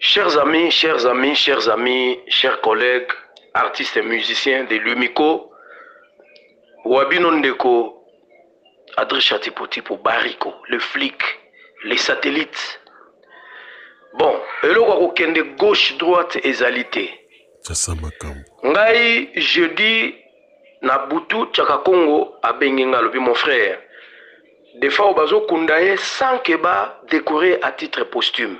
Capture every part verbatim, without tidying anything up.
Chers amis, chers amis, chers amis, chers collègues, artistes et musiciens de l'Umico, Wabino Ndeko, Adrissa Tipo Tipo Bariko, le flic, les satellites. Bon, eloko kende gauche, droite, ezalité. Ngai, jeudi, na Butu, Tchaka Congo, à Bengenga, mon frère. Des fois, au bazo kundaye, sans keba décoré à titre posthume.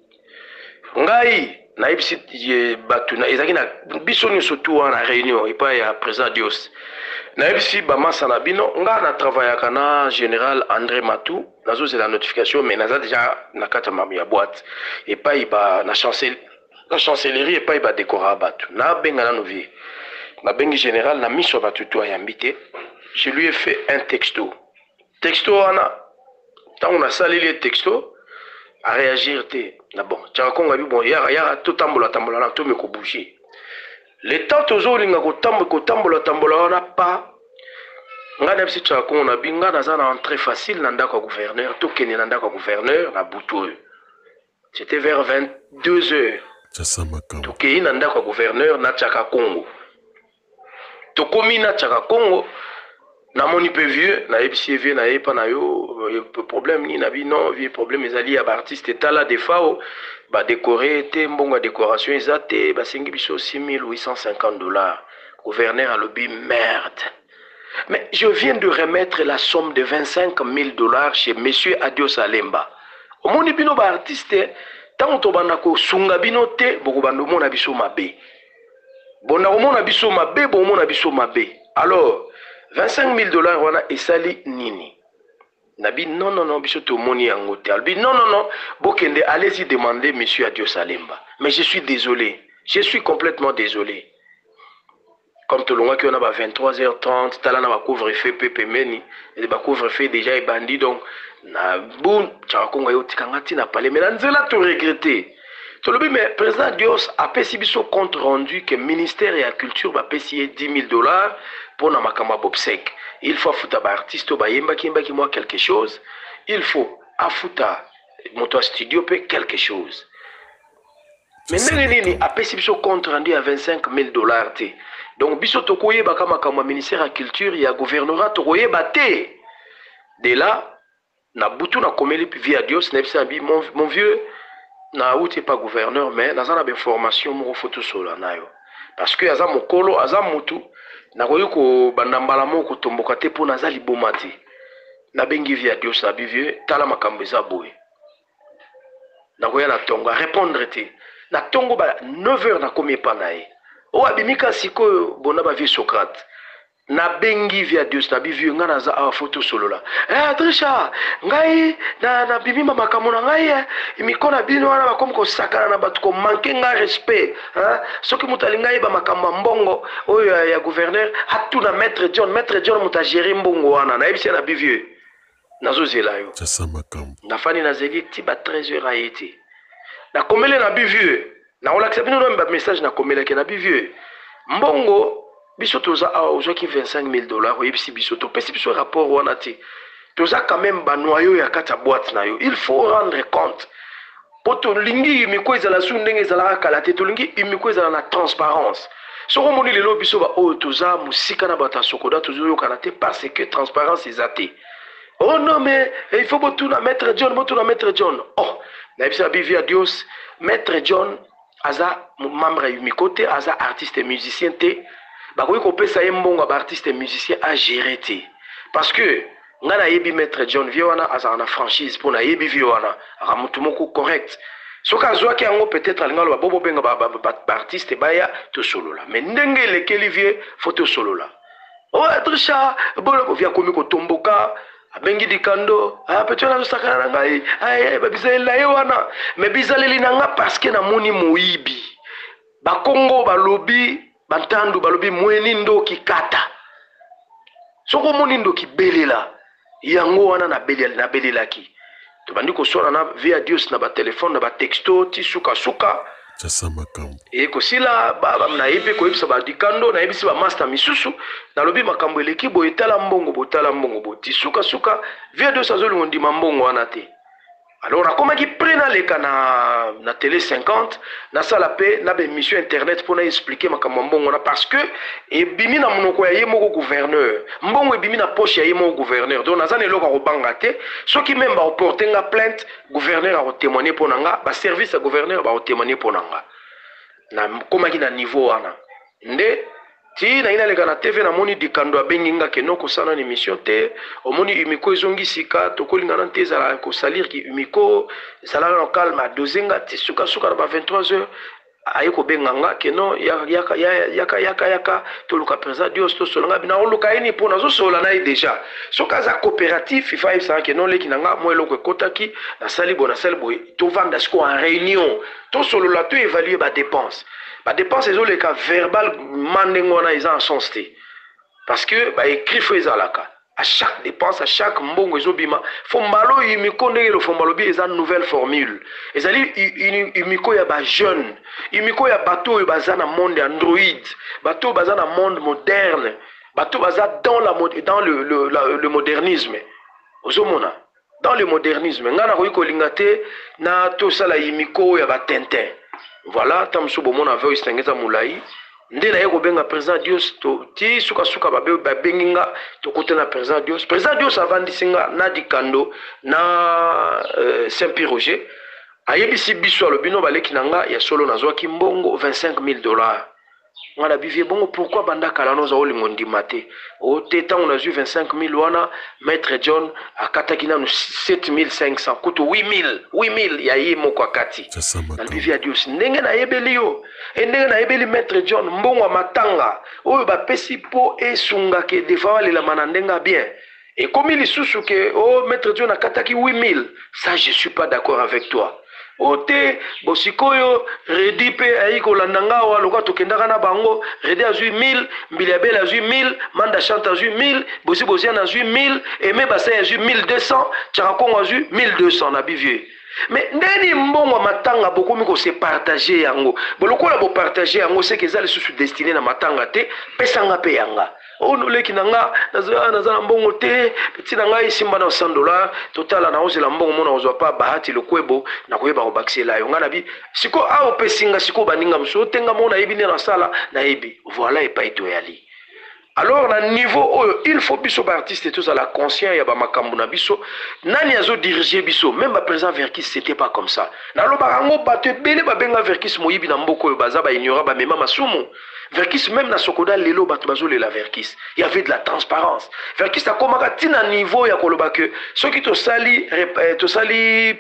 Ngai, na ibisi batu na ezaki na biso nyonso tu na réunion epa ya président Dios. Na ibisi ba masa na bino nga na travaillaka na général André Matou, nazo c'est la notification mais naza déjà na kata mamu ya boîte epa iba na chancellerie la chancellerie epa iba décora batu. Na benga na novi. Na bengi général na miso batu tu ayambité. Je lui ai fait un texto. Texto ana tant on a salé les textos à réagir té na bon Tchaka Congo abi bon ya ya to tambola tambola na to me ko bouger le temps tozo linga ko tambo ko tambola tambola na pa ngana bisi Tchaka Congo na binga na za na entrée facile na ndako gouverneur to kene na ndako gouverneur na Butu. C'était vers vingt-deux heures to kene na ndako gouverneur na Tchaka Congo to komi na Tchaka Congo na moni pe vieux na ebisi vieux na epa na yo problème ni na bi non vieux problème ezali ya ba artiste tala de fao ba décorer té mbonga décoration ezate ba sengi biso six mille huit cent cinquante dollars. Gouverneur a lobby merde. Mais je viens de remettre la somme de vingt-cinq mille dollars chez monsieur Adios Alemba. Au moni bino ba artiste tant to banda ko sunga bino te boko bando mona biso mabe. Bona mona biso mabe bo mona biso mabe. Alors vingt-cinq mille dollars wana esali nini nabi non non non biso to moni yango te albi non non non bokende allez-y demander monsieur Adios Alemba. Mais je suis désolé, je suis complètement désolé. Comme tout le monde qui on a ba vingt-trois heures trente tala na ba couvre-feu pepe meni et ba couvre-feu déjà est bandit donc na bon Tchaka Congo yo tikanga ti na parler mais na nzela to regretter. To lobi mais président Dios a pesi biso compte rendu que ministère et la culture va payer dix mille dollars pour na makamba bobsek. Il faut fouta ba artiste ba yemba kimba ki moi quelque chose. Il faut afuta moto studio pe quelque chose. Mais nene nini a pesi biso compte rendu à vingt-cinq mille dollars te. Donc biso to koye ba kama kama ministère de la culture et ya gouvernorat to koye ba te. De là na Butu na komeli via Dios na bisa bi mon, mon vieux na outé pas gouverneur mais na zana be formation mo photo solo nayo. Parce que aza mokolo aza mutu na koyo ko bandambala moko tomboka te po naza liboma te na bengi via Dios na bivie tala makambo eza boye na koya na tonga répondre te na tongo ba neuf heures na komi pa na ye o abimika siko bona ba vie Socrate na bengi via Dios na bivie nga naza a photo solo la eh Adrissa ngai na na bimima makambo na ngai imikona bino wana bakomi ko sakana na batu ko manquer nga respect hein soki mutali ngai ba makambo mbongo oyo ya gouverneur hatu na maître John maître John mutajeri mbongo wana na ebisi na bivie nazo zela yo tsa makambo na fani na zeli ti ba treize heures a été na komele na bivie na on accepte no ba message na komele ke na bivie mbongo biso toza a ozoki vingt-cinq mille dollars ou ebisi biso to pesi biso rapport wana te toza quand même ba noyau ya kata boîte na yo il faut rendre compte poto lingi imiko ezala su ndenge ezala kala te to lingi imiko ezala na transparence soko moni lelo biso ba o toza musika na bata sokoda tozo yo kana te parce que transparence ezate. Oh non mais il faut botu na maître John botu na maître John oh na bisa bivia Dios maître John aza membre imiko te aza artiste et musicien te. Bah oui qu'on peut ça y mbongo ba artiste et musicien à gérer te parce que nga na yebi maître John Viona aza na franchise pour na yebi Viona ramutu moko correct soka zwa ki yango peut-être alingalo ba bobo benga ba, ba, ba, ba artiste baya to solo la mais ndenge lekeli vie photo solo la oh Adrissa bolo ko via komi ko tomboka abengi dikando ah peut-être na sakana ngai ay ba bizela yewana mais bizaleli na nga parce que na moni moyibi ba Congo ba lobby bantandu balobi mweni ndo kikata soko moni ndo kibelela yango wana na belela na belela ki to bandi ko sona na via Dios na ba téléphone na ba texto ti suka suka tsa makambo e ko sila baba na yebe ko yebisa ba dikando na yebisa ba master misusu na lobi makambo eleki boye tala mbongo botala mbongo boti suka suka via Dios azoli ngondi mbongo wana te Alors, on a pris na na télé cinquante, na sala pe na émission internet pour expliquer ma kamambongo parce que et bimi na monoko ya yemo gouverneur, mbongo e bimi na poche ya yemo gouverneur. Donc nazane loko ko bangate, ceux qui même ba porter nga plainte, gouverneur a témoigner pour nanga, ba service à gouverneur ba témoigner pour nanga. Na komaki na niveau wana. Nde ti na ina lega na T V na moni dikando abenginga ke no kosana ni mission te omoni umiko ezongi sika tokolinga na te za ko salir ki umiko sala na calme dozenga ti suka suka ba vingt-trois heures aye ko benganga ke no ya yaka yaka yaka yaka to luka président Dios to solanga bina o luka ini pona zo sola na déjà soka za coopératif ifa isa ke no leki nanga mo eloko kotaki na sali bona sali boy to vanda sko en réunion to solo la to évaluer ba dépense. La dépense est le cas verbal mandengona ils en sens té parce que bah écrit faisant la cas à chaque dépense à chaque mbongo ezobima fombalo imiko ndenge le fombalo bi eza nouvelle formule ezali imiko ya ba jeune imiko ya bateau bazana monde android bateau bazana monde moderne bateau baza dans la dans le le, la, le modernisme ozomona dans le modernisme ngana ko lingate na to sala imiko ya ba Tintin. Voilà, tam subo mon aveu istengeza mulai. Nde na yeko benga président Dios to ti suka suka babe babenginga to kote na président Dios. Président Dios avandi singa na dikando na euh, Saint-Pierre Roger. Ayebisi biso alobino baleki nanga ya solo nazwa kimbongo vingt-cinq mille dollars. Ngana bivie bongo pourquoi banda kala noza olingo ndimate. O teta on a eu vingt-cinq mille wana maître John akataki na sept mille cinq cents kuto huit mille huit mille ya yimo kwa kati. Na bivie Dios ndenge na yebeli yo. E ndenge na yebeli maître John mbongo matanga oyo ba pesi po esunga ke defa la manandenga bien. Et comme il lisusu ke oh maître John akataki huit mille, ça je suis pas d'accord avec toi. Ote bosikoyo redi pe aiko landanga wa loka tokendaka na bango redi a huit mille mbiliabel a huit mille manda chante a huit mille bosi bosian a huit mille et me bassin a mille deux cents tcharakongo a mille deux cents na bivier. Mais ndeni mbongo matanga bokomi ko se partager yango boloko la bo partager yango c'est que ça les sous destiné na matanga te pesanga pe yanga. Oh no leki nanga naza naza mbongo te petit nanga isimba na cent dollars total na oze la mbongo mona ozwa pa bahati le kwebo na koyeba ko baxela yo ngana bi siko a opesinga siko baninga mso tenga mona yebi na sala na yebi voilà et pas ito yali. Alors na niveau oyo il faut biso ba artiste tous à la conscient ya ba makambu na biso nani azo diriger biso même ba président Verkis c'était pas comme ça na lo barango bato bele ba benga Verkis moyibi na mboko oyo baza ba ignora ba mema masumu. Verkis même na sokoda lelo bato bazole la Verkis il y avait de la transparence. Verkis a komaka tina niveau ya koloba que ce qui to sali to sali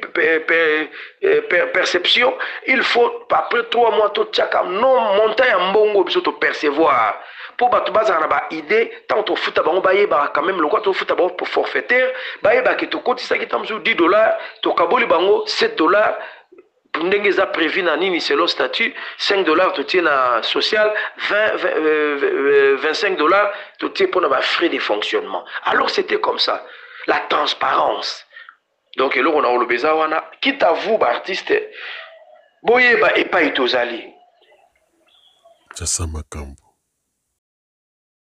perception il faut après trois mois to tchaka non monter ya mbongo biso to percevoir pour bato baza na ba idée tant to futa bango baye ba quand même le quoi to futa bango pour forfaitaire baye ba ke to kotisa ki tamzu dix dollars to kaboli bango sept dollars. Pour ndenge za prévu na nini selon statut cinq dollars to tiena social vingt vingt-cinq dollars to tie pour na frais de fonctionnement. Alors c'était comme ça la transparence. Donc là on a le beza wana quitte à vous ba artiste boyeba et pas itozali. Tchasa makambo.